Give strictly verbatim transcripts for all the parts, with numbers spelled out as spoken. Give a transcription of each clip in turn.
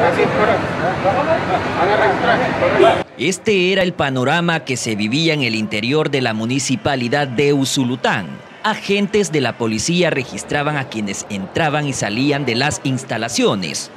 Este era el panorama que se vivía en el interior de la municipalidad de Usulután. Agentes de la policía registraban a quienes entraban y salían de las instalaciones.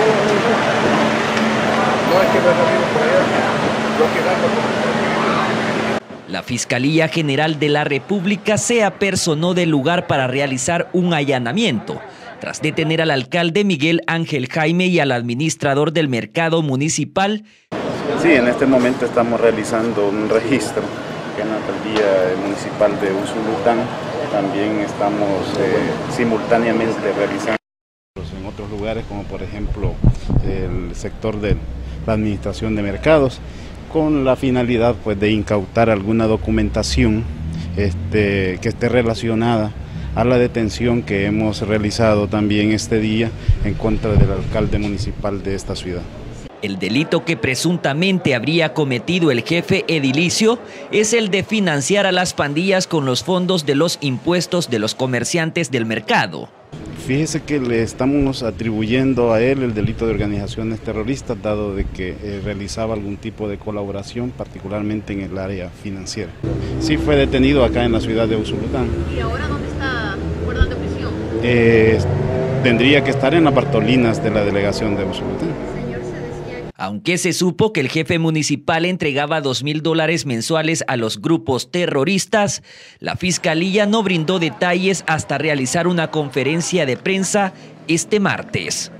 La Fiscalía General de la República se apersonó del lugar para realizar un allanamiento, tras detener al alcalde Miguel Ángel Jaime y al administrador del mercado municipal. Sí, en este momento estamos realizando un registro en la alcaldía municipal de Usulután. También estamos eh, simultáneamente realizando en otros lugares, como por ejemplo el sector de la administración de mercados, con la finalidad pues, de incautar alguna documentación este, que esté relacionada a la detención que hemos realizado también este día en contra del alcalde municipal de esta ciudad. El delito que presuntamente habría cometido el jefe edilicio es el de financiar a las pandillas con los fondos de los impuestos de los comerciantes del mercado. Fíjese que le estamos atribuyendo a él el delito de organizaciones terroristas, dado de que eh, realizaba algún tipo de colaboración, particularmente en el área financiera. Sí fue detenido acá en la ciudad de Usulután. ¿Y ahora dónde está guardando prisión? Eh, tendría que estar en las Bartolinas de la delegación de Usulután. Aunque se supo que el jefe municipal entregaba dos mil dólares mensuales a los grupos terroristas, la Fiscalía no brindó detalles hasta realizar una conferencia de prensa este martes.